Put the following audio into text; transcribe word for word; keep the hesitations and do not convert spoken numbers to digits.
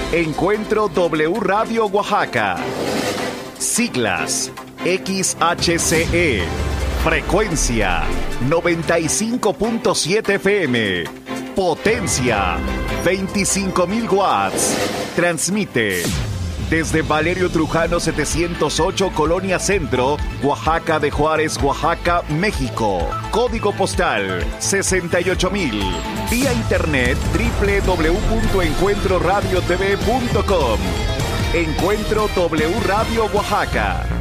Encuentro W Radio Oaxaca. Siglas X H C E. Frecuencia noventa y cinco punto siete F M. Potencia veinticinco mil watts. Transmite desde Valerio Trujano setecientos ocho, Colonia Centro, Oaxaca de Juárez, Oaxaca, México. Código postal sesenta y ocho mil. Vía internet doble u doble u doble u punto encuentro radio t v punto com. Encuentro W Radio Oaxaca.